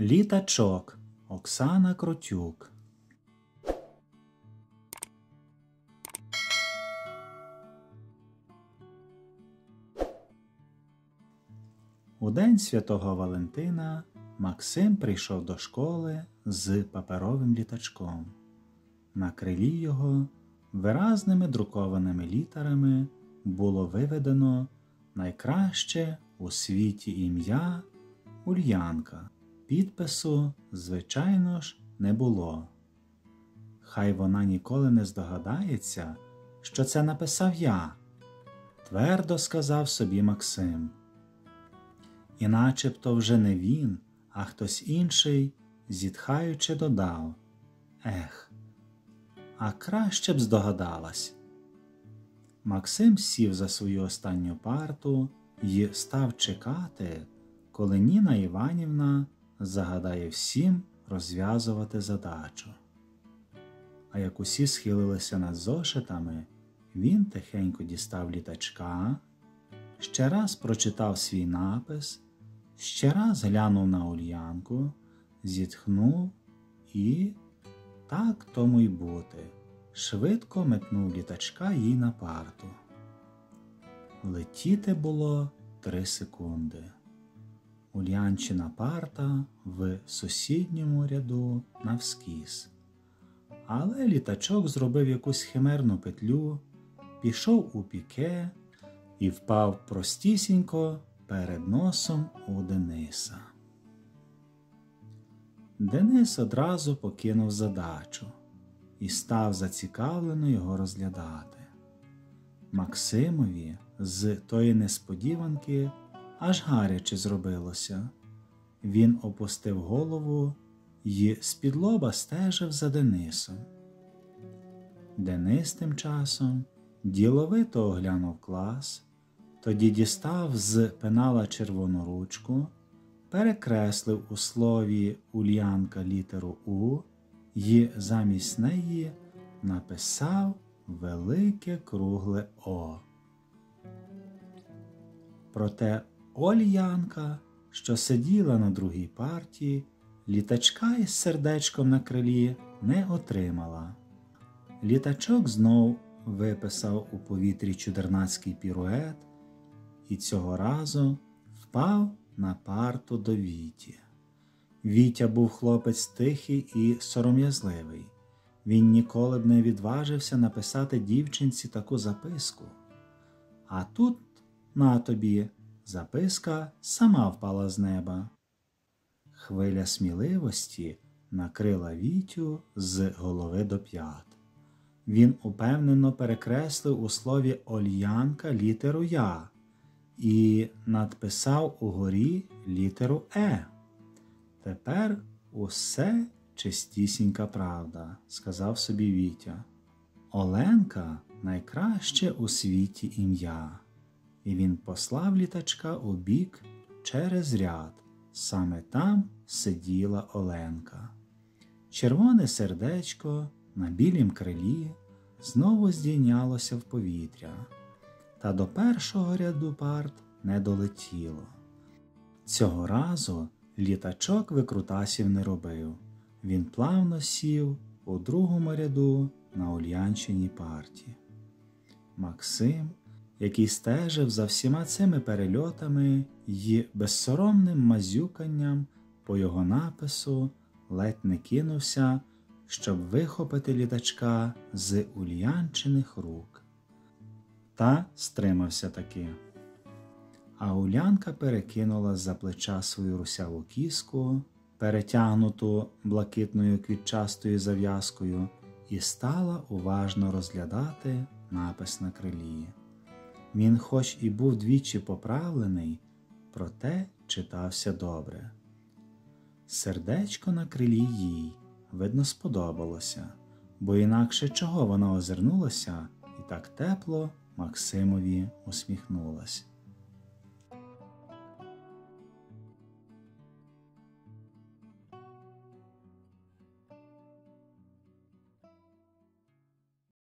Літачок. Оксана Кротюк. У день Святого Валентина Максим прийшов до школи з паперовим літачком. На крилі його виразними друкованими літерами було виведено найкраще у світі ім'я Ульянка. Підпису, звичайно ж, не було. Хай вона ніколи не здогадається, що це написав я, твердо сказав собі Максим. І начебто вже не він, а хтось інший, зітхаючи, додав: «Ех, а краще б здогадалась». Максим сів за свою останню парту й став чекати, коли Ніна Іванівна загадає всім розв'язувати задачу. А як усі схилилися над зошитами, він тихенько дістав літачка, ще раз прочитав свій напис, ще раз глянув на Ульянку, зітхнув і, так тому й бути, швидко метнув літачка їй на парту. Летіти було 3 секунди. Ульянчина парта в сусідньому ряду навскіз. Але літачок зробив якусь химерну петлю, пішов у піке і впав простісінько перед носом у Дениса. Денис одразу покинув задачу і став зацікавлено його розглядати. Максимові з тої несподіванки аж гаряче зробилося. Він опустив голову й з-під-лоба стежив за Денисом. Денис тим часом діловито оглянув клас, тоді дістав з пенала червону ручку, перекреслив у слові Ульянка літеру У й замість неї написав велике кругле О. Проте Ольянка, що сиділа на другій парті, літачка із сердечком на крилі не отримала. Літачок знов виписав у повітрі чудернацький пірует і цього разу впав на парту до Віті. Вітя був хлопець тихий і сором'язливий. Він ніколи б не відважився написати дівчинці таку записку. А тут, на тобі, записка сама впала з неба. Хвиля сміливості накрила Вітю з голови до п'ят. Він упевнено перекреслив у слові Ольянка літеру Я і надписав угорі літеру Е. Тепер усе чистісінька правда, сказав собі Вітя. Оленка найкраще у світі ім'я. І він послав літачка у бік через ряд. Саме там сиділа Оленка. Червоне сердечко на білім крилі знову здійнялося в повітря, та до першого ряду парт не долетіло. Цього разу літачок викрутасів не робив. Він плавно сів у другому ряду на Ульянчиній парті. Максим, який стежив за всіма цими перельотами й безсоромним мазюканням по його напису, ледь не кинувся, щоб вихопити літачка з Ульянчиних рук. Та стримався таки. А Улянка перекинула з-за плеча свою русяву кіску, перетягнуту блакитною квітчастою зав'язкою, і стала уважно розглядати напис на крилі. Він хоч і був двічі поправлений, проте читався добре. Сердечко на крилі їй, видно, сподобалося, бо інакше чого вона озирнулася і так тепло Максимові усміхнулась.